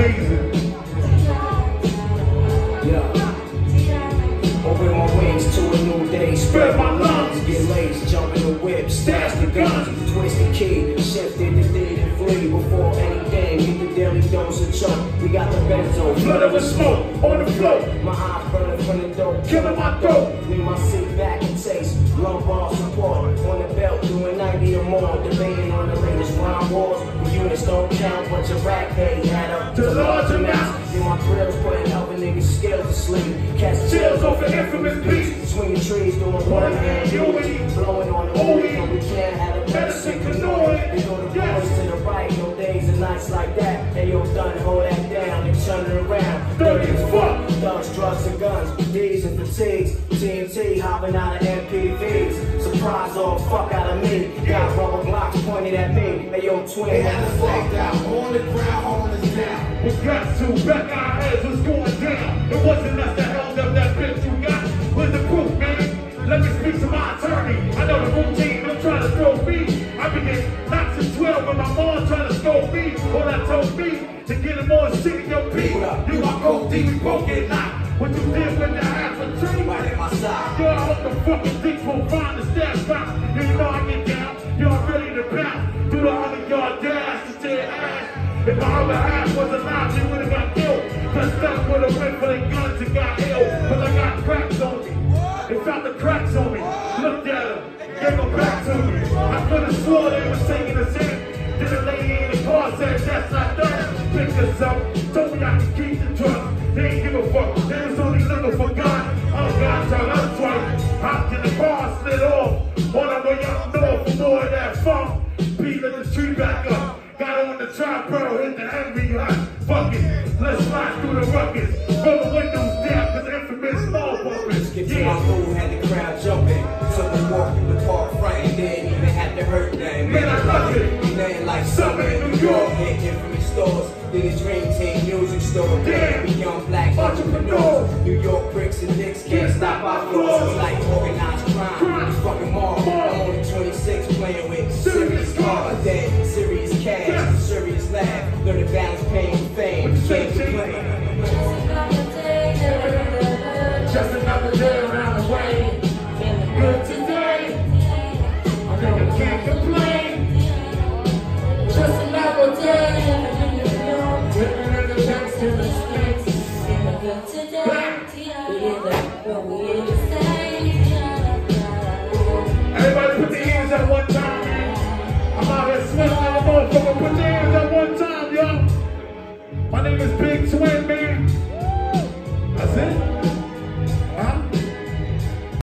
amazing. Yeah. Open my wings to a new day. Spread my lungs. Get lazy, jump in the whip, stash the guns. Twist the key, shifted the deed and flee. Before anything, get the daily dose of choke. We got the benzo, flooded with smoke on the floor. My eyes burning from the dope, killing my throat. Leave my seat back and taste. Lumbar support on the belt, doing 90 or more. Debating on the latest rhyme wars. The units don't count, but your rap pay add up to large amounts. In my thrills, putting helping niggas skills to sleep. Catch chills off an infamous beats. Swinging trees, doing one hand unity. Blowing on the moon, and we can't have a medicine canoeing. We go the boys to the right, no days and nights like that. Hey yo, done, hold that down and turn it around. Dirty as fuck. Thugs, drugs, and guns, D's and fatigues. TNT hopping out of MPVs. Surprise all fuck out of me. Got rubber blocks pointed at me. Hey yo, twin. They had us locked out on the ground, holding us down. We got to back our heads, what's going down? It wasn't us that held up that bitch you got. Where's the proof, man? Let me speak to my attorney. I know the routine, don't try to throw me. I began not to 12 when my mom tried to scold me. All that told me to get him more shit in your pee. You my cold D, we broke it now. What you did when you had for tree? Right at my side. Girl, I hope the fucking things won't find the stash bounce. You know I get down, you're ready to bounce. Do the 100-yard dash to your ass. If my other half was alive, she would've got killed. Cause stuff would've went for their guns and got ill. Cause I got cracks on me. They found the cracks on me. Looked at them, gave them back to me. I could've swore they was taking us in. Then the lady in the car said, that's not done. Picked us up, told me I could keep the truck. They ain't give a fuck, they was only looking for God. Oh God, tell us twice. Hopped in the car, slid off. On our way up north for more of that funk. P lit the tree back up. Got on the trap, bro, hit the envy hot. Fuck it, let's slide through the ruckus. Roll the windows down, cause infamous small bumpers. Get to my food, had the crowd jumping. Took a walk through the park front and didn't even have to hurt them. Man, I love it. Nothing like summer in New York. Hit infamous stores. Then the Dream Team music store. Damn. We young black entrepreneurs. New York bricks and dicks can't stop our floors. We like organized crime. Fucking mob. I'm only 26 playing with serious cars. Dead, serious cash, serious laugh. Learn to balance pain with fame. Can't complain. Just another day around the way. Good today. I never can't complain. Just another day. Living in the best in the streets. Everybody put the hands at one time. I'm out here smelling like a motherfucker. Put